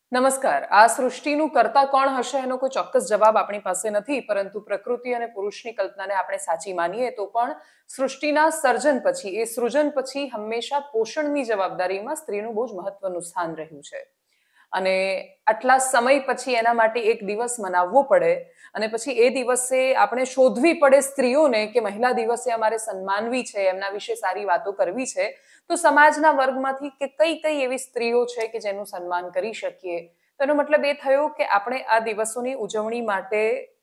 નમસ્કાર. આ સૃષ્ટિનું કર્તા કોણ હશે એનો કોઈ ચોક્કસ જવાબ આપણી પાસે નથી, પરંતુ પ્રકૃતિ અને પુરુષની કલ્પનાને આપણે સાચી માનીએ તો પણ સૃષ્ટિના સર્જન પછી, એ સૃજન પછી હંમેશા પોષણની જવાબદારીમાં સ્ત્રીનું બહુ જ મહત્વનું સ્થાન રહ્યું છે. અને આટલા સમય પછી એના માટે એક દિવસ મનાવવો પડે અને પછી એ દિવસે આપણે શોધવી પડે સ્ત્રીઓને કે મહિલા દિવસે અમારે સન્માનવી છે, એમના વિશે સારી વાતો કરવી છે, તો સમાજના વર્ગમાંથી કે કઈ કઈ એવી સ્ત્રીઓ છે કે જેનું સન્માન કરી શકીએ. તો એનો મતલબ એ થયો કે આપણે આ દિવસોની ઉજવણી માટે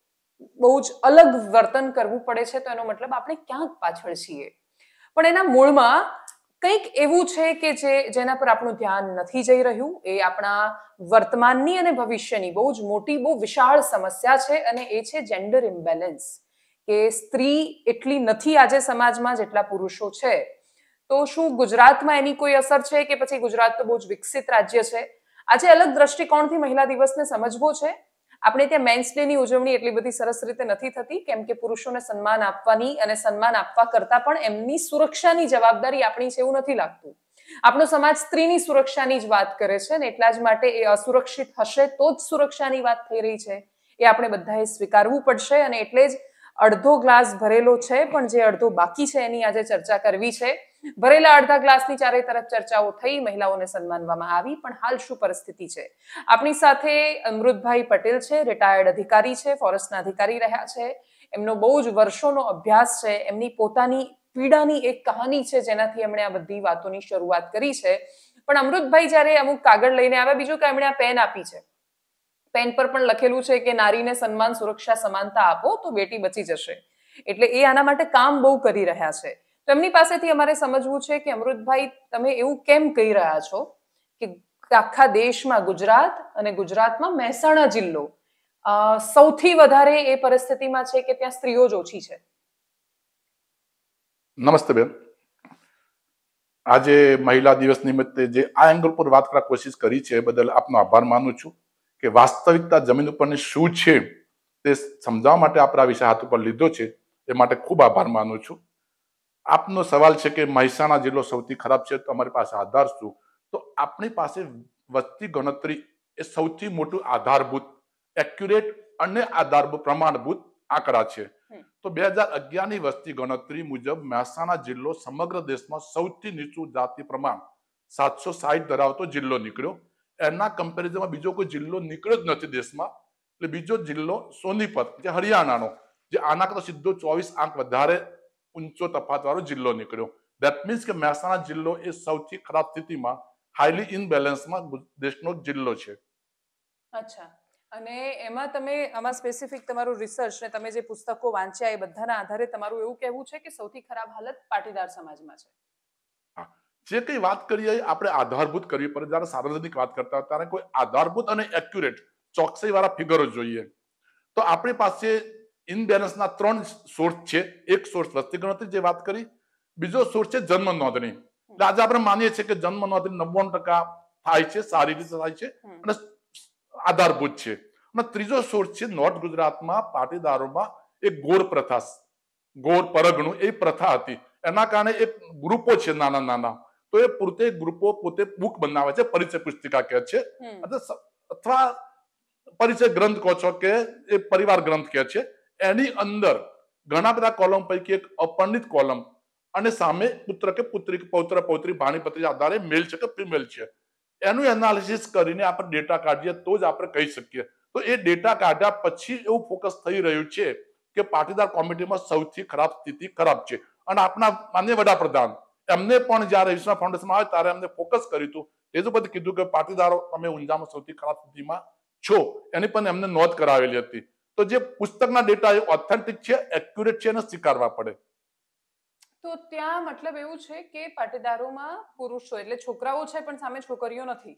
બહુ જ અલગ વર્તન કરવું પડે છે. તો એનો મતલબ આપણે ક્યાંક પાછળ છીએ, પણ એના મૂળમાં કંઈક એવું છે કે જેના પર આપણું ધ્યાન નથી જઈ રહ્યું. એ આપણા વર્તમાનની અને ભવિષ્યની બહુ જ મોટી, બહુ વિશાળ સમસ્યા છે, અને એ છે જેન્ડર ઇમ્બેલેન્સ. કે સ્ત્રી એટલી નથી આજે સમાજમાં જેટલા પુરુષો છે. તો શું ગુજરાતમાં એની કોઈ અસર છે કે પછી ગુજરાત તો બહુ જ વિકસિત રાજ્ય છે? આજે અલગ દ્રષ્ટિકોણથી મહિલા દિવસને સમજવો છે. આપણે ત્યાં મેન્સ ડે ની ઉજવણી એટલી બધી સરસ રીતે નથી થતી, કેમ કે પુરુષોને સન્માન આપવાની અને સન્માન આપવા કરતા પણ એમની સુરક્ષાની જવાબદારી આપણી છે એવું નથી લાગતું. આપણો સમાજ સ્ત્રીની સુરક્ષાની જ વાત કરે છે, ને એટલા જ માટે એ અસુરક્ષિત હશે તો જ સુરક્ષાની વાત થઈ રહી છે. એ આપણે બધાએ સ્વીકારવું પડશે, અને એટલે જ અડધો ગ્લાસ ભરેલો છે, પણ જે અડધો બાકી છે એની આજે ચર્ચા કરવી છે. ભરેલા અડધા ગ્લાસની ચારે તરફ ચર્ચાઓ થઈ, મહિલાઓને સન્માનવામાં આવી, પણ હાલ શું પરિસ્થિતિ છે? આપણી સાથે અમૃતભાઈ પટેલ છે, રિટાયર્ડ અધિકારી છે, ફોરેસ્ટના અધિકારી રહ્યા છે. એમનો બહુ જ વર્ષોનો અભ્યાસ છે. એમની પોતાની પીડાની એક કહાની છે જેનાથી એમણે આ બધી વાતોની શરૂઆત કરી છે. પણ અમૃતભાઈ જ્યારે અમુક કાગળ લઈને આવ્યા, બીજું કે એમણે આ પેન આપી છે, પેન પર પણ લખેલું છે કે નારીને સન્માન, સુરક્ષા, સમાનતા આપો તો બેટી બચી જશે. એટલે એ આના માટે કામ બહુ કરી રહ્યા છે. તો એમની પાસેથી અમારે સમજવું છે કે અમૃતભાઈ, તમે એવું કેમ કહી રહ્યા છો કે આખા દેશમાં ગુજરાત અને ગુજરાતમાં મહેસાણા જિલ્લો સૌથી વધારે એ પરિસ્થિતિમાં છે કે ત્યાં સ્ત્રીઓ જ ઓછી છે? નમસ્તે બેન. આજે મહિલા દિવસ નિમિત્તે જે આ એંગલ પર વાત કરવા કોશિશ કરી છે એ બદલ આપનો આભાર માનું છું. કે વાસ્તવિકતા જમીન ઉપરની શું છે તે સમજાવવા માટે આપણે આ વિષય હાથ ઉપર લીધો છે, એ માટે ખૂબ આભાર માનું છું. આપનો સવાલ છે કે મહેસાણા જિલ્લો સૌથી ખરાબ છે, તો અમારી પાસે આધાર શું? તો આપણી પાસે વસ્તી ગણતરી એ સૌથી મોટું આધારભૂત, એક્યુરેટ અને આધારભૂત પ્રમાણભૂત આંકડા છે. તો 2011 ની વસ્તી ગણતરી મુજબ મહેસાણા જિલ્લો સમગ્ર દેશમાં સૌથી નીચું જાતિ પ્રમાણ 760 ધરાવતો જિલ્લો નીકળ્યો. એના કમ્પેરિઝનમાં બીજો કોઈ જિલ્લો નીકળ્યો જ નથી દેશમાં. એટલે બીજો જિલ્લો સોનીપત, જે હરિયાણાનો, જે આના કરતા સીધો 24 આંક વધારે ઊંચો તફાત વાળો જિલ્લો નીકળ્યો. દેટ મીન્સ કે મહેસાણા જિલ્લો એ સૌથી ખરાબ સ્થિતિમાં, હાઈલી ઇનબેલેન્સમાં દેશનો જિલ્લો છે. અચ્છા. અને એમાં તમે આમાં સ્પેસિફિક તમારું રિસર્ચ ને તમે જે પુસ્તકો વાંચ્યા એ બધાના આધારે તમારું એવું કહેવું છે કે સૌથી ખરાબ હાલત પાટીદાર સમાજમાં છે? જે કઈ વાત કરીએ આપણે આધારભૂત કરવી પડે. જ્યારે સાર્વજનિક વાત કરતા હોય ત્યારે કોઈ આધારભૂત અને એક્યુરેટ ચોકસાઈ વાળા ફિગરો જોઈએ. તો આપણી પાસે ઇનબેલેન્સના 3 સોર્સ છે. એક સોર્સ વસ્તી ગણતરી જે વાત કરી, બીજો સોર્સ છે જન્મ નોંધણી. આજે આપણે માનીએ છીએ કે જન્મ નોંધણી 99% થાય છે, સારી રીતે થાય છે અને આધારભૂત છે. અને ત્રીજો સોર્સ છે નોર્થ ગુજરાતમાં પાટીદારોમાં એક ગોળ પ્રથા, ગોળ પરગણું એ પ્રથા હતી. એના કારણે એક ગ્રુપો છે નાના નાના, તો એ પોતે ગ્રુપો પોતે બુક બનાવે છે, પરિચય પુસ્તિકા કહે છે, અથવા પરિચય ગ્રંથ કહો છો કે એ પરિવાર ગ્રંથ કહે છે. એની અંદર ઘણા બધા કોલમ પૈકી એક અપરિણિત કોલમ, અને સામે પુત્ર કે પુત્રી, પૌત્ર પૌત્રી, ભાણી ભત્રીજા આધારે મેલ છે કે ફિમેલ છે, એનું એનાલિસિસ કરીને આપણે ડેટા કાઢીએ તો જ આપણે કહી શકીએ. તો એ ડેટા કાઢ્યા પછી એવું ફોકસ થઈ રહ્યું છે કે પાટીદાર કોમ્યુનિટીમાં સૌથી ખરાબ સ્થિતિ ખરાબ છે. અને આપણા માનનીય વડાપ્રધાન એમને પણ જ્યારે વિશ્વ ફાઉન્ડેશનમાં આવે ત્યારે એમને ફોકસ કર્યું હતું. એ જ બધું કીધું કે પાટીદારો તમે ઊંઝામાં સૌથી ખરાબ સ્થિતિમાં છો, એની પણ એમને નોંધ કરાવેલી હતી. તો જે પુસ્તકના ડેટા એ ઓથેન્ટિક છે, એક્યુરેટ છે, એને સ્વીકારવા પડે. તો ત્યાં મતલબ એવું છે કે પાટીદારોમાં પુરુષો એટલે છોકરાઓ છે પણ સામે છોકરીઓ નથી?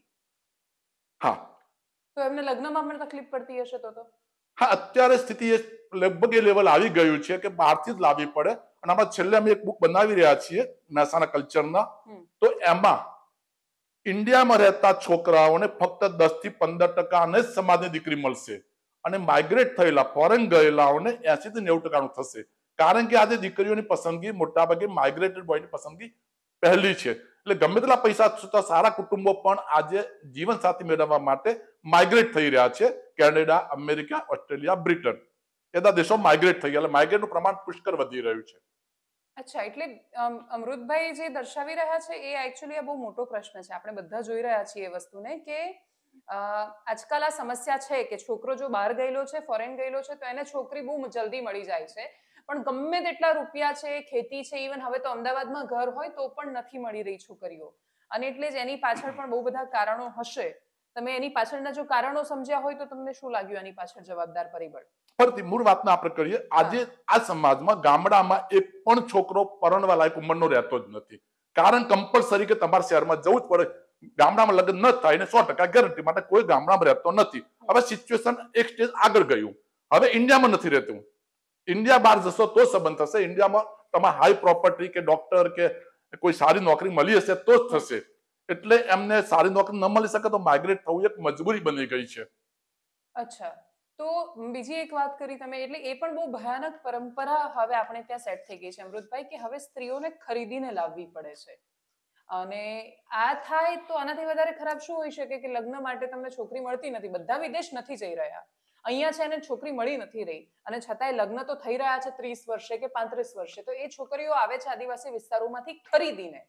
હા. તો એમને લગ્નમાં પણ તકલીફ પડતી હશે તો? હા, અત્યારે સ્થિતિ લગભગ એ લેવલ આવી ગયું છે કે બહારથી જ લાવવી પડે. અને આમાં છેલ્લે અમે એક બુક બનાવી રહ્યા છીએ મહેસાણા કલ્ચરના. તો એમાં ઇન્ડિયામાં રહેતા છોકરાઓને ફક્ત 10 થી 15% જ સમાજની દીકરી મળશે, અને માઇગ્રેટ થયેલા ફોરેન ગયેલાઓને 80 થી 90% થશે. કારણ કે આજે દીકરીઓની પસંદગી મોટાભાગે માઇગ્રેટેડ બોયની પસંદગી પહેલી છે. એટલે ગમે તેટલા પૈસા છતાં સારા કુટુંબો પણ આજે જીવનસાથી મેળવવા માટે માઇગ્રેટ થઈ રહ્યા છે. કેનેડા, અમેરિકા, ઓસ્ટ્રેલિયા, બ્રિટન એ બધા દેશો માઇગ્રેટ થઈ ગયા, એટલે માઇગ્રેટનું પ્રમાણ પુષ્કળ વધી રહ્યું છે. અચ્છા, એટલે અમૃતભાઈ જે દર્શાવી રહ્યા છે એ એકચ્યુઅલી આ બહુ મોટો પ્રશ્ન છે. આપણે બધા જોઈ રહ્યા છીએ એ વસ્તુને કે આજકાલ આ સમસ્યા છે કે છોકરો જો બહાર ગયેલો છે, ફોરેન ગયેલો છે, તો એને છોકરી બહુ જલ્દી મળી જાય છે, પણ ગમે તેટલા રૂપિયા છે, ખેતી છે, ઇવન હવે તો અમદાવાદમાં ઘર હોય તો પણ નથી મળી રહી છોકરીઓ. અને એટલે જ એની પાછળ પણ બહુ બધા કારણો હશે. તમે એની પાછળના જો કારણો સમજ્યા હોય તો તમને શું લાગ્યું આની પાછળ જવાબદાર પરિબળ? ફરીથી મૂળ વાતને આપણે કરીએ. આજે આ સમાજમાં ગામડામાં એક પણ છોકરો પરણવા લાયક ઉંમરનો રહેતો જ નથી. કારણ કમ્પલસરી કે તમારે શહેરમાં જવું જ પડે. ગામડામાં લગ્ન ન થાય ને 100% ગેરંટી માટે કોઈ ગામડામાં રહેતો નથી. હવે સિચ્યુએશન એક સ્ટેજ આગળ ગયું. હવે ઇન્ડિયામાં નથી રહેતું. ઇન્ડિયા બહાર જશો તો સંબંધ થશે. ઇન્ડિયામાં તમારે હાઈ પ્રોપર્ટી કે ડોક્ટર કે કોઈ સારી નોકરી મળી હશે તો જ થશે. એટલે એમને સારી નોકરી ન મળી શકે તો માઇગ્રેટ થવું એક મજબૂરી બની ગઈ છે. અચ્છા, તો બીજી એક વાત કરી તમે, એટલે એ પણ બહુ ભયાનક પરંપરા હવે આપણે ત્યાં સેટ થઈ ગઈ છે અમૃતભાઈ, કે હવે સ્ત્રીઓને ખરીદીને લાવવી પડે છે. અને આ થાય તો આનાથી વધારે ખરાબ શું હોઈ શકે કે લગ્ન માટે તમને છોકરી મળતી નથી, બધા વિદેશ નથી જઈ રહ્યા, અહીંયા છે એને છોકરી મળી નથી રહી, અને છતાંય લગ્ન તો થઈ રહ્યા છે 30 વર્ષે કે 35 વર્ષે, તો એ છોકરીઓ આવે છે આદિવાસી વિસ્તારોમાંથી ખરીદીને.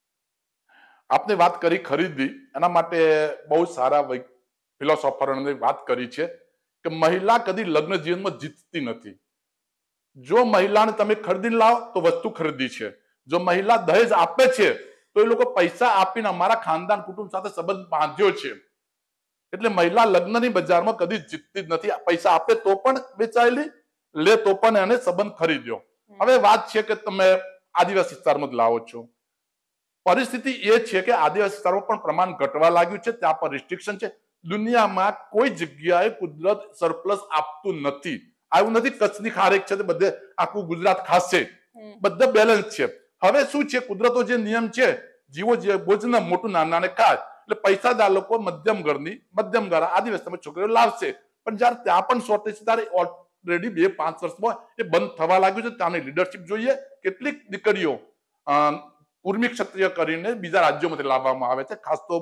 આપને વાત કરી ખરીદી, એના માટે બહુ સારા ફિલોસોફરોને વાત કરી છે કે મહિલા કદી લગ્ન જીવનમાં જીતતી નથી. જો મહિલાને તમે ખરીદીને લાવો તો વસ્તુ ખરીદી છે. જો મહિલા દહેજ આપે છે તો એ લોકો પૈસા આપીને અમારા ખાનદાન કુટુંબ સાથે સંબંધ બાંધ્યો છે. એટલે મહિલા લગ્નની બજારમાં કદી જીતતી જ નથી. પૈસા આપે તો પણ વેચાયેલી, લે તો પણ એને સંબંધ ખરીદ્યો. હવે વાત છે કે તમે આદિવાસી વિસ્તારમાં જ લાવો છો. પરિસ્થિતિ એ છે કે આદિવાસી વિસ્તારમાં પણ પ્રમાણ ઘટવા લાગ્યું છે. ત્યાં પર રિસ્ટ્રિક્શન છે. દુનિયામાં કોઈ જગ્યાએ કુદરત સરપ્લસ આપતું નથી. આવું નથી કચ્છની ખારેક છે બધે આખું ગુજરાત ખાશે, બધા બેલેન્સ છે. હવે શું છે, કુદરતો જે નિયમ છે, જીવો જે ભોજન મોટું નાનાને ખાય, એટલે પૈસાદાર લોકો મધ્યમ ઘર આદિવાસી છોકરીઓ લાવશે. પણ જયારે ત્યાં પણ શોર્ટેજ છે ત્યારે ઓલરેડી 2-5 વર્ષમાં એ બંધ થવા લાગ્યું છે. ત્યાંની લીડરશિપ જોઈએ. કેટલીક દીકરીઓ ઉર્મી ક્ષત્રિય કરીને બીજા રાજ્યોમાંથી લાવવામાં આવે છે, ખાસ તો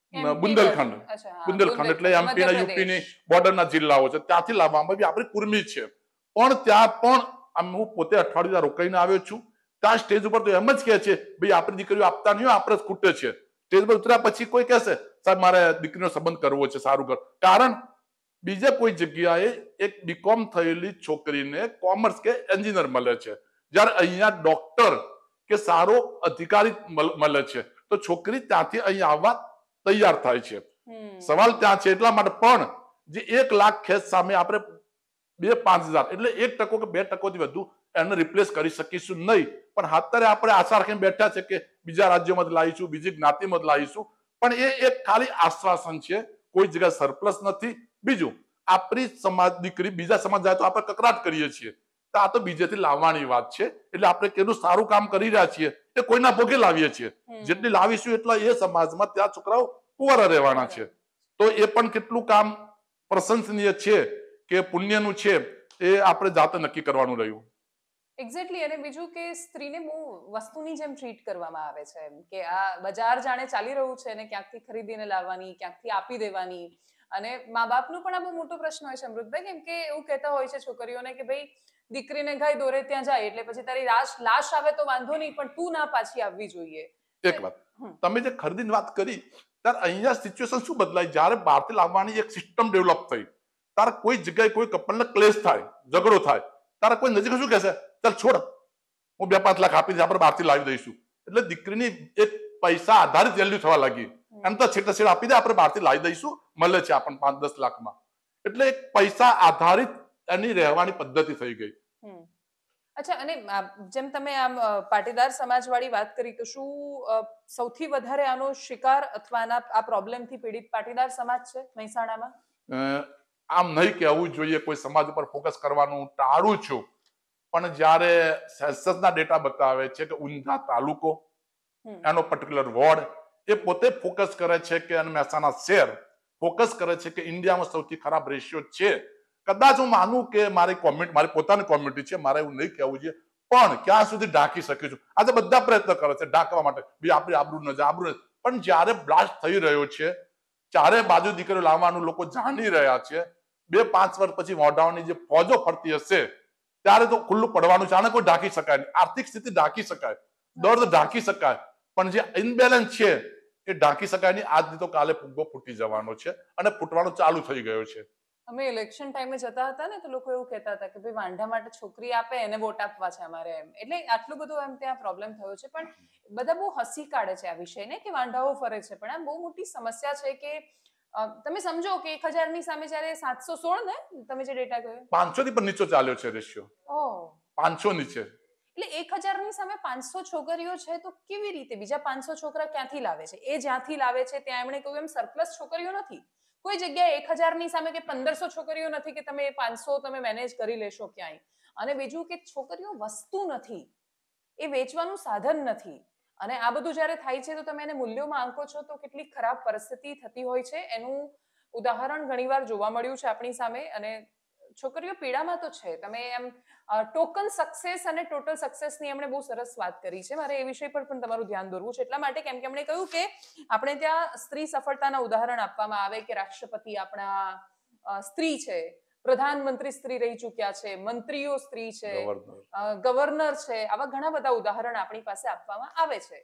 બુંદેલખંડ એટલે એમપી અને યુપીની બોર્ડરના જિલ્લાઓ છે, ત્યાંથી લાવવામાં આવી. આપણી કુર્મી છે. પણ ત્યાં પણ હું પોતે અઠવાડિયા રોકાઈને આવ્યો છું. ત્યાં સ્ટેજ ઉપર તો એમ જ કહે છે, ભાઈ આપણી દીકરીઓ આપતા નહીં, આપણે જ ખૂટે છે. સ્ટેજ પર ઉતર્યા પછી કોઈ કહેશે સાહેબ મારે દીકરીનો સંબંધ કરવો છે, સારું કર. કારણ બીજે કોઈ જગ્યાએ એક બીકોમ થયેલી છોકરીને કોમર્સ કે એન્જિનિયર મળે છે, જ્યારે અહીંયા ડોક્ટર કે સારો અધિકારી મળે છે, તો છોકરી ત્યાંથી અહીંયા આવવા તૈયાર થાય છે. સવાલ ત્યાં છે. એટલા માટે પણ જે 1 લાખ ખેત સામે આપણે 2-5 હજાર એટલે 1% કે 2% વધુ એને રિપ્લેસ કરી શકીશું નહીં. પણ અત્યારે આપણે આશા રાખીને બેઠા છે કે બીજા રાજ્યોમાં લાવીશું, બીજી જ્ઞાતિમાં લાવીશું, પણ એ એક ખાલી આશ્વાસન છે. કોઈ જગ્યાએ સરપ્લસ નથી. બીજું, આપણી સમાજ દીકરી બીજા સમાજ જાય તો આપણે કકરાટ કરીએ છીએ, તો આ તો બીજેથી લાવવાની વાત છે. એટલે આપણે કેટલું સારું કામ કરી રહ્યા છીએ એ કોઈના ભોગે લાવીએ છીએ. જેટલી લાવીશું એટલા એ સમાજમાં ત્યાં છોકરાઓ કુંવારા રહેવાના છે. તો એ પણ કેટલું કામ પ્રશંસનીય છે કે પુણ્યનું છે એ આપણે જાતે નક્કી કરવાનું રહ્યું. એક્ઝેક્ટલી. અને બીજું કે સ્ત્રીને બહુ વસ્તુની જેમ ટ્રીટ કરવામાં આવે છે, કે આ બજાર જાણે ચાલી રહ્યું છે ને ક્યાંકથી ખરીદીને લાવવાની, ક્યાંકથી આપી દેવાની. અને મા બાપનો પણ આ બહુ મોટો પ્રશ્ન હોય છે અમૃતભાઈ, કેમ કે એવું કહેતા હોય છે છોકરીઓને કે ભાઈ દીકરીને ગાય દોરે ત્યાં જાય, એટલે પછી તારી લાશ આવે તો વાંધો નહીં, પણ તું ના પાછી આવવી જોઈએ. એક વાત તમે જે ખરીદીની વાત કરી, ત્યારે અહીંયા સિચ્યુએશન શું બદલાય, જ્યારે બહારથી લાવવાની એક સિસ્ટમ ડેવલપ થઈ, ત્યારે કોઈ જગ્યાએ કોઈ કપલને ક્લેશ થાય, ઝઘડો થાય, ત્યારે કોઈ નજીક શું કહેશે, ચાલ છોડ, હું 2-5 લાખ આપી દઈશ, આપણે બહારથી લાવી દઈશું. એટલે દીકરીની એક પૈસા આધારિત વેલ્યુ થવા લાગી. એમ તો છેટે છેડ આપી દે, આપણે બહારથી લાવી દઈશું, મળે છે આપણને 5-10 લાખમાં. એટલે એક પૈસા આધારિત એની રહેવાની પદ્ધતિ થઈ ગઈ. અચ્છા, અને જેમ તમે આમ પાટીદાર સમાજવાળી વાત કરી, તો શું સૌથી વધારે આનો શિકાર અથવા આ પ્રોબ્લેમથી પીડિત પાટીદાર સમાજ છે મહેસાણામાં? આમ નહીં કહેવું જોઈએ, કોઈ સમાજ ઉપર ફોકસ કરવાનું ટાળું છું, પણ જ્યારે સેન્સસના ડેટા બતાવે છે કે ઊંઝા તાલુકો, એનો પર્ટિક્યુલર વોર્ડ એ પોતે ફોકસ કરે છે કે મહેસાણા શહેર ફોકસ કરે છે કે ઇન્ડિયામાં સૌથી ખરાબ રેશિયો છે. કદાચ હું માનું કે મારી પોતાની કોમ્યુનિટી છે, મારે એવું નહીં કહેવું જોઈએ, પણ ક્યાં સુધી ઢાંકી શક્યું છું? આજે બધા પ્રયત્ન કરે છે ઢાંકવા માટે, બી આપણી આબરૂ ન જાય, આબરૂ ન જાય. પણ જ્યારે બ્લાસ્ટ થઈ રહ્યો છે, ચારે બાજુ દીકરીઓ લાવવાનું લોકો જાણી રહ્યા છે, 2-5 વર્ષ પછી મોઢાઓની જે ફોજો ફરતી હશે ત્યારે તો ખુલ્લું પડવાનું છે. આને કોઈ ઢાંકી શકાય નહીં. આર્થિક સ્થિતિ ઢાંકી શકાય, દર્દ ઢાંકી શકાય, પણ જે ઇનબેલેન્સ છે એ ઢાંકી શકાય નહીં. આજની તો કાલે ફુગ્ગો ફૂટી જવાનો છે અને ફૂટવાનો ચાલુ થઈ ગયો છે. અમે ઇલેક્શન ટાઈમે જતા હતા ને તો લોકો એવું કહેતા હતા કે ભાઈ વાંઢા માટે છોકરી આપે એને વોટ આપવા છે અમારે, એમ. એટલે આટલું બધું એમ ત્યાં પ્રોબ્લેમ થયો છે. પણ બધા બહુ હસી કાઢે છે આ વિષયને કે વાંઢાઓ ફરે છે, પણ આ બહુ મોટી સમસ્યા છે કે તમે સમજો કે 1000 ની સામે જ્યારે 716 ને તમે જે ડેટા કહ્યો 500 થી પણ નીચો ચાલ્યો છે રેશિયો. ઓહ, 500 નીચે. એટલે 1000 ની સામે 500 છોકરીઓ છે તો કેવી રીતે બીજા 500 છોકરા ક્યાંથી લાવે છે? એ જ્યાંથી લાવે છે ત્યાં એમણે કહ્યું એમ સરપ્લસ છોકરીઓ નથી. કોઈ જગ્યાએ 1000 ની સામે કે 1500 છોકરીઓ નથી કે તમે 500 તમે મેનેજ કરી લેશો ક્યાંય. અને બીજું કે છોકરીઓ વસ્તુ નથી, એ વેચવાનું સાધન નથી. અને આ બધું જ્યારે થાય છે તો તમે એને મૂલ્યોમાં આંકો છો તો કેટલી ખરાબ પરિસ્થિતિ થતી હોય છે. એનું ઉદાહરણ ઘણીવાર જોવા મળ્યું છે આપણી સામે. અને છોકરીઓ પીડામાં તો છે. તમે એમ ટોકન સક્સેસ અને ટોટલ સક્સેસની એમણે બહુ સરસ વાત કરી છે. મારે એ વિષય પર પણ તમારું ધ્યાન દોરવું છે એટલા માટે કેમ કે એમણે કહ્યું કે આપણે ત્યાં સ્ત્રી સફળતાના ઉદાહરણ આપવામાં આવે કે રાષ્ટ્રપતિ આપણા સ્ત્રી છે, પ્રધાનમંત્રી સ્ત્રી રહી ચૂક્યા છે, મંત્રીઓ સ્ત્રી છે, ગવર્નર છે, આવા ઘણા બધા ઉદાહરણ આપણી પાસે આપવામાં આવે છે.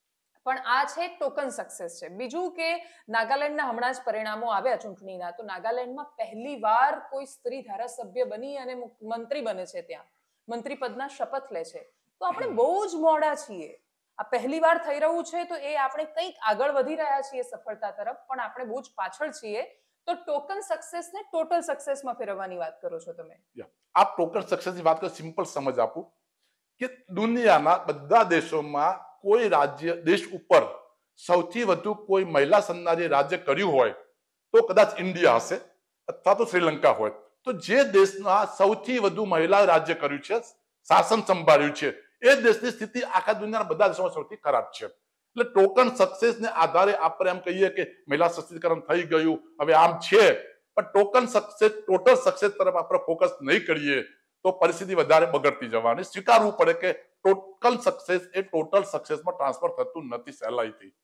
પણ આ છે ટોકન સક્સેસ છે. બીજું કે નાગાલેન્ડના હમણાં જ પરિણામો આવ્યા ચૂંટણીના, તો નાગાલેન્ડમાં પહેલી વાર કોઈ સ્ત્રી ધારાસભ્ય બની અને મંત્રી બને છે, ત્યાં મંત્રી પદના શપથ લે છે. તો આપણે બહુ જ મોડા છીએ. આ પહેલી વાર થઈ રહ્યું છે તો એ આપણે કંઈક આગળ વધી રહ્યા છીએ સફળતા તરફ, પણ આપણે બહુ જ પાછળ છીએ. તો ટોકન સક્સેસ ને ટોટલ સક્સેસમાં ફેરવવાની વાત કરો છો તમે. આ ટોકન સક્સેસની વાત કરો, સિમ્પલ સમજ આપું કે દુનિયાના બધા દેશોમાં કોઈ રાજ્ય દેશ ઉપર સૌથી વધુ કોઈ મહિલા સંધાને રાજ્ય કર્યું હોય તો કદાચ ઇન્ડિયા હશે અથવા તો શ્રીલંકા હોય. તો જે દેશના સૌથી વધુ મહિલા રાજ્ય કર્યું છે, શાસન સંભાળ્યું છે, એ દેશની સ્થિતિ આખા દુનિયાના બધા દેશોમાં સૌથી ખરાબ છે. એટલે ટોકન સક્સેસને આધારે આપણે એમ કહીએ કે મહિલા સશક્તિકરણ થઈ ગયું, હવે આમ છે, પણ ટોકન સક્સેસ ટોટલ સક્સેસ તરફ આપણે ફોકસ નહીં કરીએ તો પરિસ્થિતિ વધારે બગડતી જવાની. સ્વીકારવું પડે કે ટોટલ સક્સેસ એ ટોટલ સક્સેસમાં ટ્રાન્સફર થતું નથી સહેલાઈથી.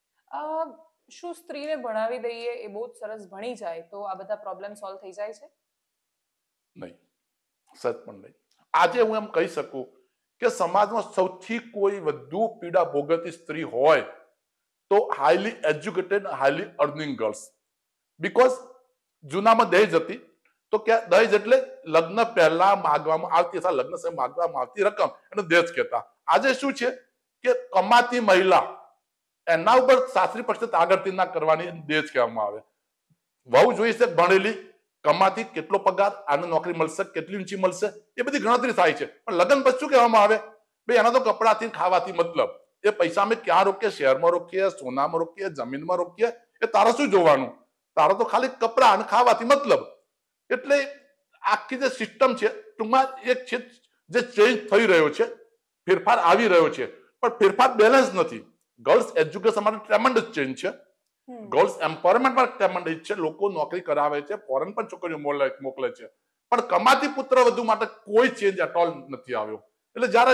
શું સ્ત્રીને ભણાવી દઈએ, એ બહુ જ સરસ ભણી જાય તો આ બધા પ્રોબ્લેમ સોલ્વ થઈ જાય છે? નહીં, સચ પણ નહીં. આજે હું એમ કહી શકું કે સમાજમાં સૌથી કોઈ વધુ પીડા ભોગવતી સ્ત્રી હોય તો highly educated, highly earning girls. Because જૂનામાં દહેજ હતી તો કે દહેજ એટલે લગ્ન પહેલા માગવામાં આવતી અથવા લગ્ન સમયે માગવામાં આવતી રકમ એને દહેજ કહેતા. આજે શું છે કે કમાતી મહિલા એના ઉપર સાસરી પક્ષે આગળથી ના કરવાની દહેજ કહેવામાં આવે. વહુ જોઈ છે ભણેલી, કમાતી, કેટલો પગાર, આને નોકરી મળશે, કેટલી ઊંચી મળશે, એ બધી ગણતરી થાય છે. પણ લગ્ન પછી શું કહેવામાં આવે? ભાઈ એના તો કપડાથી ખાવાથી મતલબ, એ પૈસા અમે ક્યાં રોકીએ, શેરમાં રોકીએ, સોનામાં રોકીએ, જમીનમાં રોકીએ, એ તારે શું જોવાનું? તારો તો ખાલી કપડા અને ખાવાથી મતલબ. એટલે આખી જે સિસ્ટમ છે ટૂંકમાં એક છે જે ચેન્જ થઈ રહ્યો છે, ફેરફાર આવી રહ્યો છે, પણ ફેરફાર બેલેન્સ નથી. ગર્લ્સ એજ્યુકેશન માટે ટ્રેમેન્ડસ ચેન્જ છે, ગર્લ્સ એમ્પાવરમેન્ટ માટે ટ્રેમેન્ડસ છે, લોકો નોકરી કરાવે છે, ફોરેન પણ છોકરીઓ મોકલે છે, પણ કમાતી પુત્ર વધુ માટે કોઈ ચેન્જ એટ ઓલ નથી આવ્યો. એટલે જ્યારે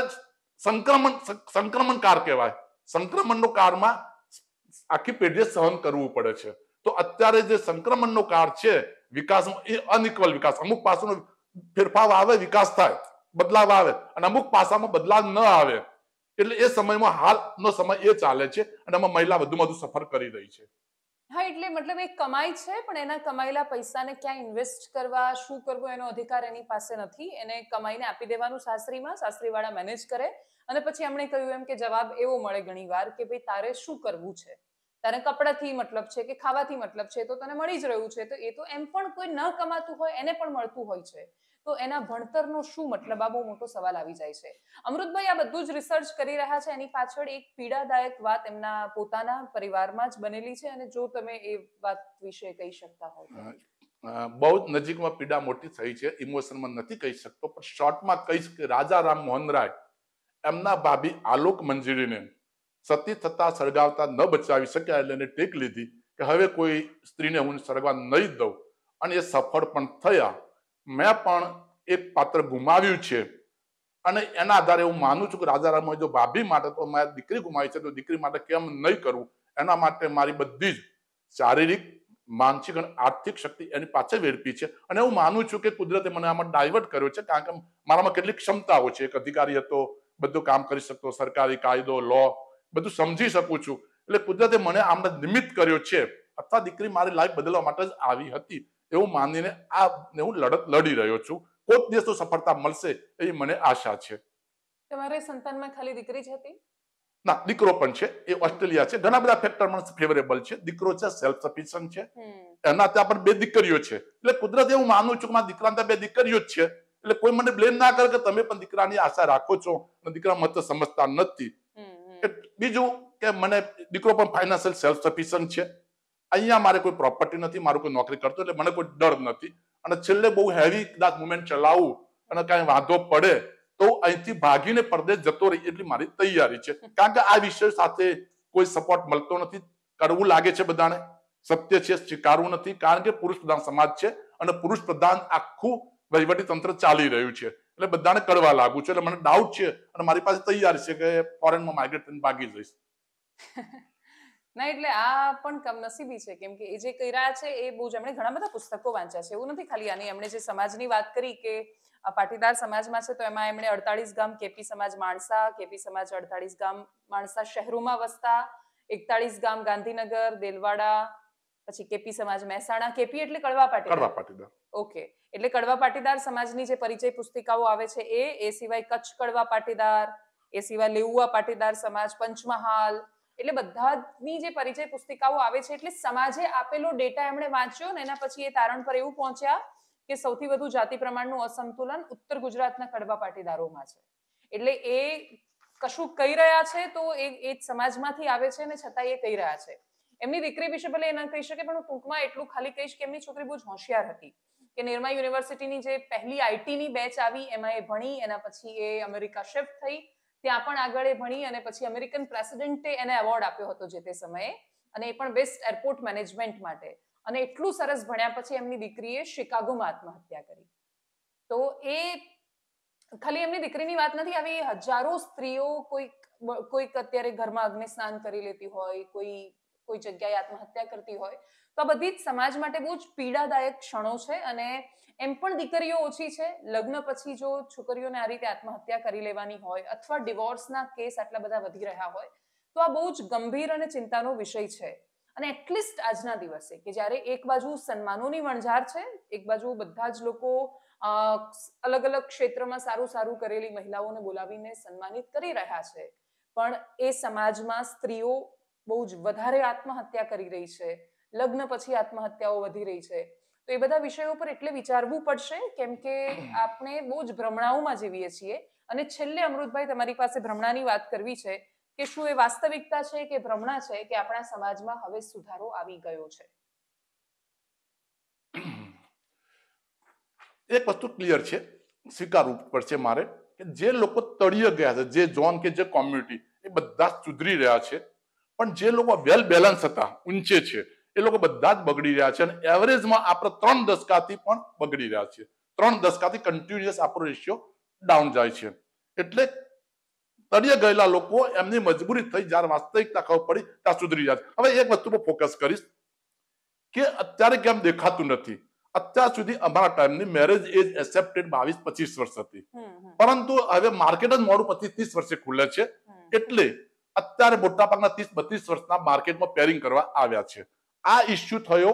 સંક્રમણકાર કહેવાય, સંક્રમણનો કાળમાં આખી પેઢીએ સહન કરવું પડે છે. તો અત્યારે જે સંક્રમણનો કાળ છે વિકાસનો, એ અનઇક્વલ વિકાસ, અમુક પાસાનો ફેરફાર આવે, વિકાસ થાય, બદલાવ આવે, અને અમુક પાસામાં બદલાવ ન આવે. એટલે એ સમયમાં હાલનો સમય એ ચાલે છે અને એમાં મહિલા વધુમાં વધુ સફર કરી રહી છે. હા, એટલે મતલબ એક કમાઈ છે પણ એના કમાયેલા પૈસાને ક્યાં ઇન્વેસ્ટ કરવા, શું કરવું એનો અધિકાર એની પાસે નથી. એને કમાઈને આપી દેવાનું સાસરીમાં, સાસરીવાળા મેનેજ કરે અને પછી એમણે કહ્યું એમ કે જવાબ એવો મળે ઘણીવાર કે ભાઈ તારે શું કરવું છે, તારે કપડાથી મતલબ છે કે ખાવાથી મતલબ છે તો તને મળી જ રહ્યું છે. તો એ તો એમ પણ કોઈ ન કમાતું હોય એને પણ મળતું હોય છે, તો એના ભણતરનો શું મતલબ? આ બહુ મોટો સવાલ આવી જાય છે. અમૃતભાઈ આ બધું જ રિસર્ચ કરી રહ્યા છે, એની પાછળ એક પીડાદાયક વાત એમના પોતાના પરિવારમાં જ બનેલી છે, અને જો તમે એ વાત વિશે કહી શકતા હો. બહુ જ નજીકમાં પીડા મોટી થઈ છે, ઇમોશનમાં નથી કહી શકતો, પણ શોર્ટમાં કહીશ કે રાજા રામ મોહન રાય એમના ભાભી આલોક મંજીરીને સતી થતા સળગાવતા ન બચાવી શક્યા એટલે એને ટેક લીધી કે હવે કોઈ સ્ત્રીને હું સળગવા નહીં દઉં, અને એ સફળ પણ થયા. મેં પણ એક પાત્ર ગુમાવ્યું છે, અને એના આધારે હું માનું છું કે રાજા રામમોહને જો ભાભી માટે તો મારી દીકરી ગુમાવી છે, તો દીકરી માટે કેમ નહીં કરવું, એના માટે મારી બધી જ શારીરિક, માનસિક અને આર્થિક શક્તિ એની પાછળ વેડપી છે. અને હું માનું છું કે કુદરતે મને આમાં ડાયવર્ટ કર્યો છે, કારણ કે મારામાં કેટલીક ક્ષમતાઓ છે. એક અધિકારી હતો, બધું કામ કરી શકતો, સરકારી કાયદો, લો બધું સમજી શકું છું. એટલે કુદરતે મને આમને નિમિત્ત કર્યો છે, અથવા દીકરી મારી લાઈફ બદલવા માટે જ આવી હતી એવું માનીને હું લડત લડી રહ્યો છું. કોઈક દિવસ તો સફળતા મળશે એવી મને આશા છે. તમારે સંતાનમાં ખાલી દીકરી જ હતી? ના, દીકરો પણ છે, એ ઓસ્ટ્રેલિયા છે. ઘણા બધા ફેક્ટર મને ફેવરેબલ છે. દીકરો છે, સેલ્ફ સફિશિયન્ટ છે, એના ત્યાં પણ 2 દીકરીઓ છે. એટલે કુદરતે હું માનું છું કે મારા દીકરાના ત્યાં 2 દીકરીઓ જ છે. એટલે કોઈ મને બ્લેમ ના કરે કે તમે પણ દીકરાની આશા રાખો છો અને દીકરા મત સમજતા નથી. બીજું કે મને દીકરો પણ ફાઇનાન્શિયલ સેલ્ફ સફિશિયન્ટ છે. અહીંયા મારે કોઈ પ્રોપર્ટી નથી, મારું કોઈ નોકરી કરતો, એટલે મને કોઈ ડર નથી. અને છેલ્લે બહુ હેવી કદાચ મુવમેન્ટ ચલાવું અને કાંઈ વાંધો પડે તો અહીંથી ભાગીને પરદેશ જતો રહી એટલી મારી તૈયારી છે. કારણ કે આ વિષય સાથે કોઈ સપોર્ટ મળતો નથી. કડવું લાગે છે બધાને, સત્ય છે, સ્વીકારવું નથી. કારણ કે પુરુષ પ્રધાન સમાજ છે અને પુરુષ પ્રધાન આખું વહીવટી તંત્ર ચાલી રહ્યું છે, એટલે બધાને કડવા લાગુ છે. એટલે મને ડાઉટ છે અને મારી પાસે તૈયારી છે કે ફોરેનમાં માઇગ્રેટ થઈને ભાગી જઈશ. ના, એટલે આ પણ કમનસીબી છે, કેમ કે એ જે કહી રહ્યા છે એ બહુ જ, એમણે ઘણા બધા પુસ્તકો વાંચ્યા છે, એવું નથી ખાલી આની. એમણે જે સમાજની વાત કરી કે પાટીદાર સમાજમાં છે, તો એમાં એમણે 48 ગામ કેપી સમાજ માણસા, કેપી સમાજ 48 ગામ માણસા શહેરોમાં વસતા, 41 ગામ ગાંધીનગર, દેલવાડા, પછી કેપી સમાજ મહેસાણા. કેપી એટલે કડવા પાટીદાર. ઓકે, એટલે કડવા પાટીદાર સમાજની જે પરિચય પુસ્તિકાઓ આવે છે એ સિવાય કચ્છ કડવા પાટીદાર, એ સિવાય લેઉવા પાટીદાર સમાજ, પંચમહાલ, એટલે બધાની જે પરિચય પુસ્તિકાઓ આવે છે, એટલે સમાજે આપેલો ડેટા એમણે વાંચ્યો ને એના પછી એ તારણ પર એવું પહોંચ્યા કે સૌથી વધુ જાતિ પ્રમાણનું અસંતુલન ઉત્તર ગુજરાતના કડવા પાટીદારોમાં છે. એટલે એ કશું કહી રહ્યા છે તો એ જ સમાજમાંથી આવે છે ને છતાં એ કહી રહ્યા છે. એમની દીકરી વિશે ભલે એ ન કહી શકે, પણ હું ટૂંકમાં એટલું ખાલી કહીશ કે એમની છોકરી બહુ જ હોશિયાર હતી, કે નિરમા યુનિવર્સિટીની જે પહેલી આઈટીની બેચ આવી એમાં એ ભણી, એના પછી એ અમેરિકા શિફ્ટ થઈ, ત્યાં પણ આગળ એ ભણી અને પછી અમેરિકન પ્રેસિડેન્ટે એને એવોર્ડ આપ્યો હતો જે તે સમયે, અને એ પણ બેસ્ટ એરપોર્ટ મેનેજમેન્ટ માટે. અને એટલું સરસ ભણ્યા પછી એમની દીકરીએ શિકાગોમાં આત્મહત્યા કરી. તો એ ખાલી એમની દીકરીની વાત નથી, આવી હજારો સ્ત્રીઓ કોઈક અત્યારે ઘરમાં અગ્નિ સ્નાન કરી લેતી હોય, કોઈ જગ્યાએ આત્મહત્યા કરતી હોય, તો આ બધી જ સમાજ માટે બહુ જ પીડાદાયક ક્ષણો છે. અને એમ પણ દીકરીઓ ઓછી છે. લગ્ન પછી જો છોકરીઓને આ રીતે આત્મહત્યા કરી લેવાની હોય અથવા ડિવોર્સના કેસ આટલા બધા વધી રહ્યા હોય તો આ બહુ જ ગંભીર અને ચિંતાનો વિષય છે. અને એટલીસ્ટ આજના દિવસે કે જ્યારે એક બાજુ સન્માનોની વણઝાર છે, એક બાજુ બધા જ લોકો અલગ અલગ ક્ષેત્રમાં સારું સારું કરેલી મહિલાઓને બોલાવીને સન્માનિત કરી રહ્યા છે, પણ એ સમાજમાં સ્ત્રીઓ બહુ જ વધારે આત્મહત્યા કરી રહી છે, લગ્ન પછી આત્મહત્યાઓ વધી રહી છે. તો એ બધા વિષયો પર એટલે વિચારવું પડશે, કેમ કે આપણે બહુ જ ભ્રમણાઓમાં જીવીએ છીએ. અને છેલ્લે અમૃતભાઈ, તમારી પાસે ભ્રમણાની વાત કરવી છે કે શું એ વાસ્તવિકતા છે કે ભ્રમણા છે કે આપણા સમાજમાં હવે સુધારો આવી ગયો છે? એક વસ્તુ ક્લિયર છે, સ્વીકારવું પડશે મારે, કે જે લોકો તળિયે ગયા છે, જે ઝોન કે જે કોમ્યુનિટી, એ બધા સુધરી રહ્યા છે. પણ જે લોકો વેલ બેલેન્સ હતા, ઊંચે છે, એ લોકો બધા જ બગડી રહ્યા છે. અને એવરેજમાં આપણે 3 દશકાથી પણ બગડી રહ્યા છે. 3 દશકાથી કન્ટિન્યુઅસ આપણો રેશિયો ડાઉન જાય છે. એટલે તળિયે ગયેલા લોકો એમની મજબૂરી થઈ, જ્યારે વાસ્તવિકતા ખબર પડી ત્યાં સુધરી જાય છે. હવે એક વસ્તુ પર ફોકસ કરીશ કે અત્યારે કેમ દેખાતું નથી. અત્યાર સુધી અમારા ટાઈમની મેરેજ એજ એક્સેપ્ટેડ 22-25 વર્ષ હતી, પરંતુ હવે માર્કેટ જ મોડું 25-30 વર્ષે ખુલે છે. એટલે અત્યારે મોટાભાગના 30-32 વર્ષના માર્કેટમાં પેરિંગ કરવા આવ્યા છે. આ ઇસ્યુ થયો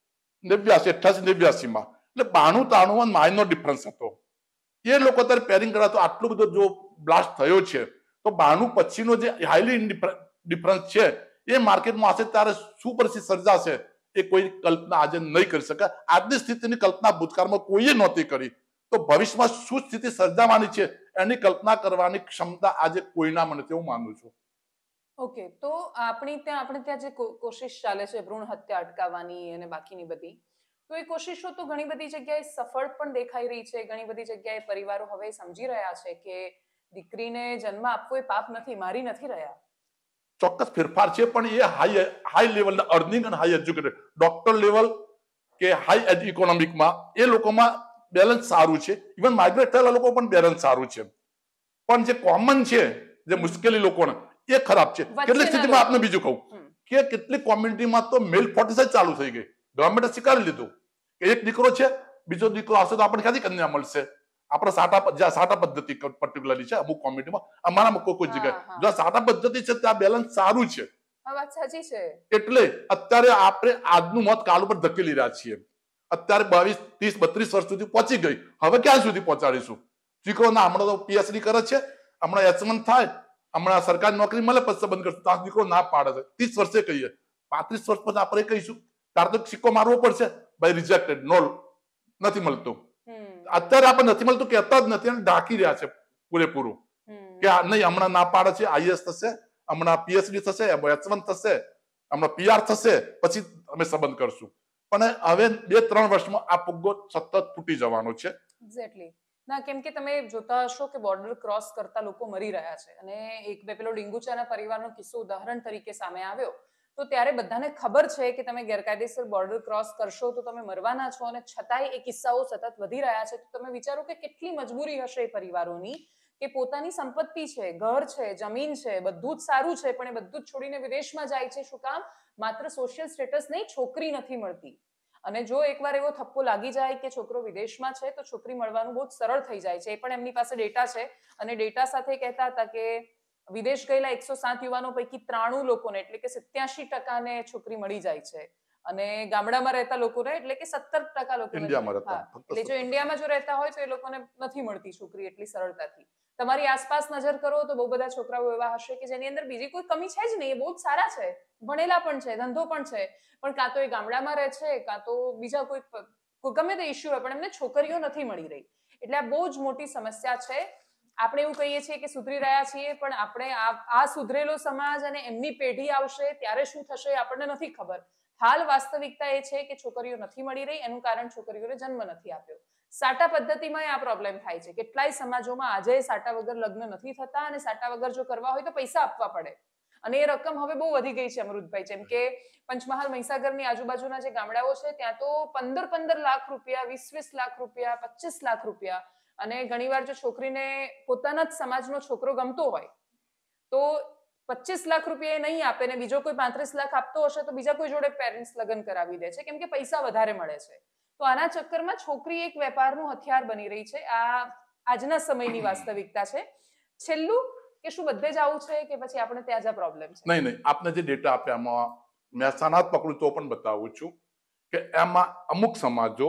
88-89 માં, એટલે 92-93 માઇનોર ડિફરન્સ હતો. એ લોકો અત્યારે પેરિંગ કરવા તો આટલો બધો જો બ્લાસ્ટ થયો છે, તો 92 પછીનો જે હાઈલી ડિફરન્સ છે એ માર્કેટમાં હશે ત્યારે શું પરિસ્થિતિ સર્જાશે એ કોઈ કલ્પના આજે નહીં કરી શકે. આજની સ્થિતિની કલ્પના ભૂતકાળમાં કોઈએ નહોતી કરી, તો ભવિષ્યમાં શું સ્થિતિ સર્જાવાની છે એની કલ્પના કરવાની ક્ષમતા આજે કોઈના મને તેવું માનું છું. ઓકે, તો આપણે ત્યાં જે કોશિશ ચાલે છે ભ્રૂણ હત્યા અટકાવવાની અને બાકીની બધી, તો એ કોશિશો તો ઘણી બધી જગ્યાએ સફળ પણ દેખાઈ રહી છે. ઘણી બધી જગ્યાએ પરિવારો હવે સમજી રહ્યા છે કે દીકરીને જન્મ આપવો એ પાપ નથી, મારી નથી રહ્યા. ચોક્કસ ફેરફાર છે, પણ એ હાઈ લેવલના અર્નિંગ અને હાઈ એજ્યુકેટેડ ડોક્ટર લેવલ કે હાઈ ઇકોનોમિકમાં એ લોકોમાં બેલેન્સ સારું છે. ઇવન માઇગ્રેટ થયેલા લોકો પણ બેલેન્સ સારું છે. પણ જે કોમન છે, જે મુશ્કેલી લોકોને, એ ખરાબ છે. કેટલીક સ્થિતિમાં આપને બીજું કહું કે કેટલીક કોમ્યુનિટીમાં તો મેલ ફોર્ટિસાઇડ ચાલુ થઈ ગઈ. ગવર્મેન્ટે સ્વીકારી લીધું કે એક દીકરો છે, બીજો દીકરો આવશે તો આપણે ક્યાંથી કન્યા મળશે. આપણે સાટા પદ્ધતિ પર્ટિક્યુલરલી છે અમુક કોમ્યુનિટીમાં, અમારામાં કોઈ જગ્યાએ જો સાટા પદ્ધતિ છે ત્યાં બેલેન્સ સારું છે. વાત સાચી છે. એટલે અત્યારે આપણે આજનું મત કાલ ઉપર ધકેલી રહ્યા છીએ. અત્યારે 22, 30, 32 વર્ષ સુધી પહોંચી ગઈ. હવે ક્યાં સુધી પહોંચાડીશું? દીકરો ના હમણાં તો પીએચડી કરે છે, હમણાં H1 થાય, હમણાં સરકારી નોકરી મળે પછી બંધ કરશું. ત્યાં દીકરો ના પાડે છે. 30 વર્ષે કહીએ, 35 વર્ષ પછી આપણે કહીશું તારે તો સિક્કો મારવો પડશે ભાઈ, રિજેક્ટેડ, નો, નથી મળતું. અત્યારે આપણે નથી મળતું કહેતા જ નથી અને ઢાંકી રહ્યા છે પૂરેપૂરું કે નહીં હમણાં ના પાડે છે, આઈએસ થશે, હમણાં પીએચડી થશે, H1 થશે, હમણાં PR થશે, પછી અમે સંબંધ કરશું. પણ હવે 2-3 વર્ષમાં આ પુગ્ગો સતત તૂટી જવાનો છે. એક્ઝેક્ટલી. ના, કેમ કે તમે જોતા હશો કે બોર્ડર ક્રોસ કરતા લોકો મરી રહ્યા છે અને એક બે પેલો ડિંગુચાના પરિવારનો કિસ્સો ઉદાહરણ તરીકે સામે આવ્યો, તો ત્યારે બધાને ખબર છે કે તમે ગેરકાયદેસર બોર્ડર ક્રોસ કરશો તો તમે મરવાના છો અને છતાંય એ કિસ્સાઓ સતત વધી રહ્યા છે. તો તમે વિચારો કે કેટલી મજબૂરી હશે એ પરિવારોની કે પોતાની સંપત્તિ છે, ઘર છે, જમીન છે, બધું જ સારું છે, પણ એ બધું જ છોડીને વિદેશમાં જાય છે. શું કામ? માત્ર સોશિયલ સ્ટેટસ નહીં, છોકરી નથી મળતી. અને જો એકવાર એવો થપ્પો લાગી જાય કે છોકરો વિદેશમાં છે તો છોકરી મળવાનું બહુ સરળ થઈ જાય છે. એ પણ એમની પાસે ડેટા છે અને ડેટા સાથે કહેતા હતા કે વિદેશ ગયેલા 107 યુવાનો પૈકી 93 લોકોને એટલે કે 87% છોકરી મળી જાય છે અને ગામડામાં રહેતા લોકોને એટલે કે 17% લોકોને. એટલે જો ઇન્ડિયામાં જો રહેતા હોય તો એ લોકોને નથી મળતી છોકરી એટલી સરળતાથી. તમારી આસપાસ નજર કરો તો બહુ બધા છોકરાઓ એવા હશે કે જેની અંદર બીજી કોઈ કમી છે જ નહીં, એ બહુ જ સારા છે, ભણેલા પણ છે, ધંધો પણ છે, પણ કાં તો એ ગામડામાં રહે છે, કાં તો બીજા કોઈ ગમે તે ઇશ્યુ હોય, પણ એમને છોકરીઓ નથી મળી રહી. એટલે આ બહુ જ મોટી સમસ્યા છે. આપણે એવું કહીએ છીએ કે સુધરી રહ્યા છીએ, પણ આપણે આ સુધરેલો સમાજ અને એમની પેઢી આવશે ત્યારે શું થશે આપણને નથી ખબર. હાલ વાસ્તવિકતા એ છે કે છોકરીઓ નથી મળી રહી. એનું કારણ છોકરીઓને જન્મ નથી આપ્યો. સાટા પદ્ધતિમાં આ પ્રોબ્લેમ થાય છે. કેટલાય સમાજોમાં આજે સાટા વગર લગ્ન નથી થતા અને સાટા વગર જો કરવા હોય તો પૈસા આપવા પડે અને એ રકમ હવે બહુ વધી ગઈ છે અમૃતભાઈ. જેમ કે પંચમહાલ, મહીસાગરની આજુબાજુના જે ગામડાઓ છે ત્યાં તો 15-15 લાખ રૂપિયા, 20-20 લાખ રૂપિયા, 25 લાખ રૂપિયા. અને ઘણીવાર જો છોકરીને પોતાના જ સમાજનો છોકરો ગમતો હોય તો 25 લાખ રૂપિયા એ નહીં આપે ને બીજો કોઈ 35 લાખ આપતો હશે તો બીજા કોઈ જોડે પેરેન્ટ્સ લગ્ન કરાવી દે છે કેમ કે પૈસા વધારે મળે છે. તો આના ચક્કરમાં છોકરી એક વેપારનું હથિયાર બની રહી છે. આ આજના સમયની વાસ્તવિકતા છે. છેલ્લું કે શું બધે જ આવું છે કે પછી આપણે ત્યાં જ પ્રોબ્લેમ છે? નહીં, આપને જે ડેટા આપ્યા એમાં મહેસાણા પકડું તો પણ બતાવું છું કે એમાં અમુક સમાજો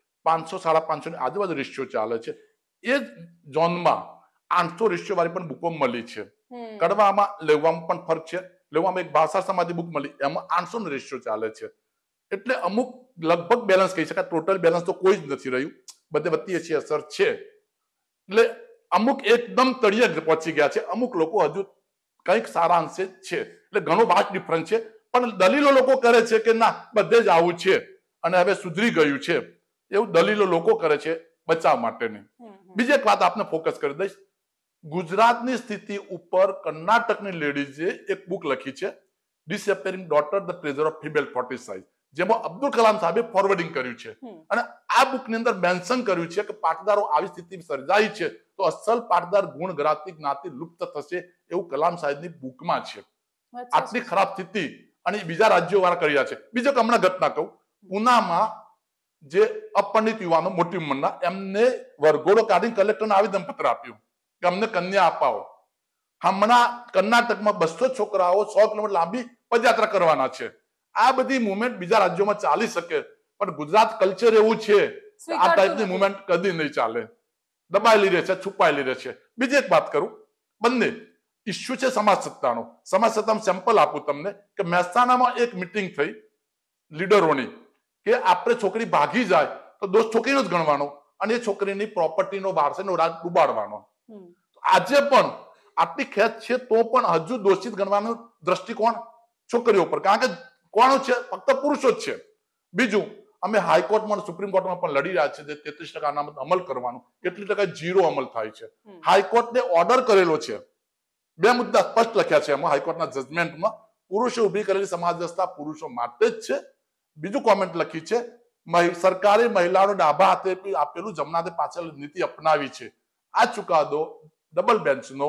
500-550 ની આજુબાજુ રેશિયો ચાલે છે. એ ઝોનમાં 800 રેશિયો વાળી પણ બુકો મળી છે. કડવામાં, લેવામાં પણ ફરક છે. લેવામાં એક ભાષા સમાજની બુક મળી, એમાં 800 નો રેશિયો ચાલે છે. એટલે અમુક લગભગ બેલેન્સ કહી શકાય, ટોટલ બેલેન્સ તો કોઈ જ નથી રહ્યું, બધે વચ્ચે છે અસર છે. એટલે અમુક એકદમ તળિયે પહોંચી ગયા છે, અમુક લોકો હજુ કંઈક સારા અંશે છે. એટલે ઘણો વાસ્ટ ડિફરન્સ છે. પણ દલીલો લોકો કરે છે કે ના બધે જ આવું છે અને હવે સુધરી ગયું છે, એવું દલીલો લોકો કરે છે બચાવ માટેની. બીજી એક વાત આપને ફોકસ કરી દઈશ. ગુજરાતની સ્થિતિ ઉપર કર્ણાટકની લેડીઝે એક બુક લખી છે, disappearing daughter the treasure of female foeticide, જેમાં અબ્દુલ કલામ સાહેબે ફોરવર્ડિંગ કર્યું છે. અને આ બુકની અંદર મેન્શન કર્યું છે કે પાટીદારો આવી સ્થિતિ સર્જાઈ છે તો અસલ પાટીદાર ગુણ ગરાતી જ્ઞાતિ લુપ્ત થશે, એવું કલામ સાહેબની બુકમાં છે. આટલી ખરાબ સ્થિતિ અને બીજા રાજ્યો વાળા કરી રહ્યા છે. બીજો કે હમણાં ઘટના કહું, પુનામાં જે અપરિણિત યુવાનો મોટી ઉંમરના એમને વરઘોડો કાઢીને કલેક્ટરને આવેદનપત્ર આપ્યું કે અમને કન્યા અપાવો. હમણાં કર્ણાટકમાં 200 છોકરાઓ 100 કિલોમીટર લાંબી પદયાત્રા કરવાના છે. આ બધી મુવમેન્ટ બીજા રાજ્યોમાં ચાલી શકે, પણ ગુજરાત કલ્ચર એવું છે આ ટાઈપની મુવમેન્ટ કદી નહીં ચાલે, દબાયેલી રહે છે, છુપાયેલી રહે છે. બીજી એક વાત કરું, બંને ઇસ્યુ છે સમાજ સત્તાનો. સમાજ સત્તાનું સેમ્પલ આપું તમને કે મહેસાણામાં એક મિટિંગ થઈ લીડરોની કે આપણે છોકરી ભાગી જાય તો દોષ છોકરીનો જ ગણવાનો અને એ છોકરીની પ્રોપર્ટીનો વારસાનો રાજ ડૂબાડવાનો. આજે પણ આટલી ખેંચ છે તો પણ હજુ દોષિત ગણવાનો દ્રષ્ટિકોણ છોકરીઓ પર, કારણ કે કોણ છે? ફક્ત પુરુષો જ છે. બીજું, અમે હાઈકોર્ટમાં સુપ્રીમ કોર્ટમાં પણ લડી રહ્યા છીએ 33% અનામત અમલ કરવાનું, કેટલી ટકા ઝીરો અમલ થાય છે. હાઈકોર્ટને ઓર્ડર કરેલો છે, 2 મુદ્દા સ્પષ્ટ લખ્યા છે એમાં હાઈકોર્ટના જજમેન્ટમાં, પુરુષો ઉભી કરેલી સમાજ વ્યવસ્થા પુરુષો માટે જ છે. બીજું કોમેન્ટ લખી છે, સરકારે મહિલાઓને ડાબા હાથે આપેલું જમણા હાથે પાછળ નીતિ અપનાવી છે. આ ચુકાદો ડબલ બેન્ચનો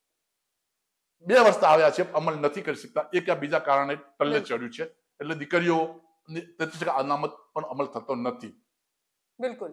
2 વર્ષ આવ્યા છે અમલ નથી કરી શકતા, એક યા બીજા કારણે ટલ્લે ચડ્યું છે, એટલે દીકરીઓ 33% અનામત પણ અમલ થતો નથી. બિલકુલ.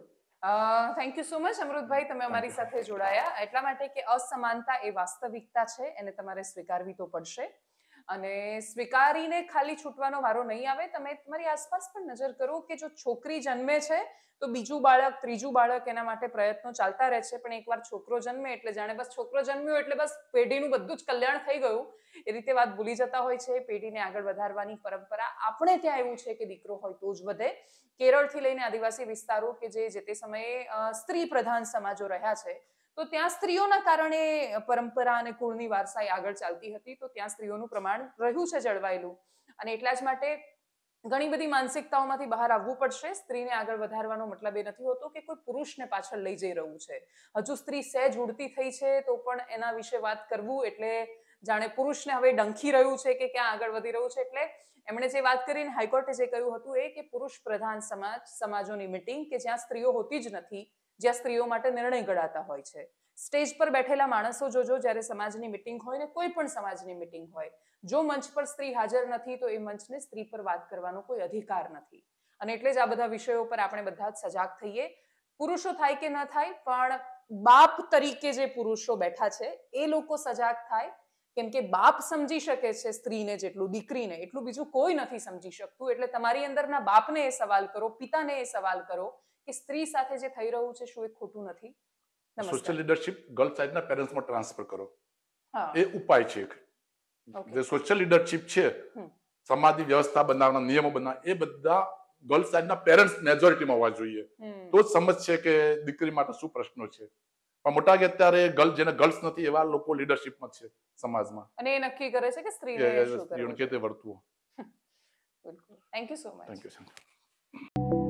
Thank you so much Amritbhai, તમે અમારી સાથે જોડાયા એટલા માટે કે અસમાનતા એ વાસ્તવિકતા છે, એને તમારે સ્વીકારવી તો પડશે. અને સ્વીકારીને ખાલી છૂટવાનો વારો નહીં આવે. તમે તમારી આસપાસ પણ નજર કરો કે જો છોકરી જન્મે છે તો બીજું બાળક, ત્રીજું બાળક, એના માટે પ્રયત્નો ચાલતા રહે છે, પણ એકવાર છોકરો જન્મે એટલે જાણે બસ છોકરો જન્મ્યો એટલે બસ પેઢીનું બધું જ કલ્યાણ થઈ ગયું એ રીતે વાત ભૂલી જતા હોય છે. પેઢીને આગળ વધારવાની પરંપરા આપણે ત્યાં એવું છે કે દીકરો હોય તો જ વધે. કેરળથી લઈને આદિવાસી વિસ્તારો કે જે તે સમયે સ્ત્રી પ્રધાન સમાજો રહ્યા છે, તો ત્યાં સ્ત્રીઓના કારણે પરંપરા અને કુળની વારસાઈ આગળ ચાલતી હતી, તો ત્યાં સ્ત્રીઓનું પ્રમાણ રહ્યું છે જળવાયેલું. અને એટલા જ માટે ઘણી બધી માનસિકતાઓમાંથી બહાર આવવું પડશે. સ્ત્રીને આગળ વધારવાનો મતલબ એ નથી હોતો કે કોઈ પુરુષને પાછળ લઈ જઈ રહ્યું છે. હજુ સ્ત્રી સહેજ ઉડતી થઈ છે તો પણ એના વિશે વાત કરવું એટલે જાણે પુરુષને હવે ડંખી રહ્યું છે કે ક્યાં આગળ વધી રહ્યું છે. એટલે એમણે જે વાત કરીને હાઈકોર્ટે જે કહ્યું હતું એ કે પુરુષ પ્રધાન સમાજોની મિટિંગ કે જ્યાં સ્ત્રીઓ હોતી જ નથી, જ્યાં સ્ત્રીઓ માટે નિર્ણય ઘડાતા હોય છે. સ્ટેજ પર બેઠેલા માણસો જોજો, જ્યારે સમાજની મિટિંગ હોય ને કોઈ પણ સમાજની મિટિંગ હોય, જો મંચ પર સ્ત્રી હાજર નથી તો એ મંચને સ્ત્રી પર વાત કરવાનો કોઈ અધિકાર નથી. અને એટલે જ આ બધા વિષયો પર આપણે બધા જ સજાગ થઈએ. પુરુષો થાય કે ન થાય, પણ બાપ તરીકે જે પુરુષો બેઠા છે એ લોકો સજાગ થાય. કેમ કે બાપ સમજી શકે છે સ્ત્રીને જેટલું દીકરીને એટલું બીજું કોઈ નથી સમજી શકતું. એટલે તમારી અંદરના બાપને એ સવાલ કરો, પિતાને એ સવાલ કરો કે સ્ત્રી સાથે જે થઈ રહ્યું છે શું એ ખોટું નથી? સોશિયલ લીડરશિપ ગર્લ સાઇડના પેરેન્ટ્સમાં ટ્રાન્સફર કરો, હા, એ ઉપાય છે. ઓકે. જે સોશિયલ લીડરશિપ છે, સમાજની વ્યવસ્થા બનાવવાના નિયમો બનાવવા, એ બધા ગર્લ સાઇડના પેરેન્ટ્સ મેજોરિટીમાં હોવા જોઈએ. તો જ સમજ છે કે દીકરી માટે શું પ્રશ્નો છે. પણ મોટા કે અત્યારે જેને ગર્લ્સ નથી એવા લોકો લીડરશિપમાં છે સમાજમાં, અને એ નક્કી કરે છે કે સ્ત્રીને શું કરવું કે તે વર્તવું. બિલકુલ. Thank you so much. Thank you.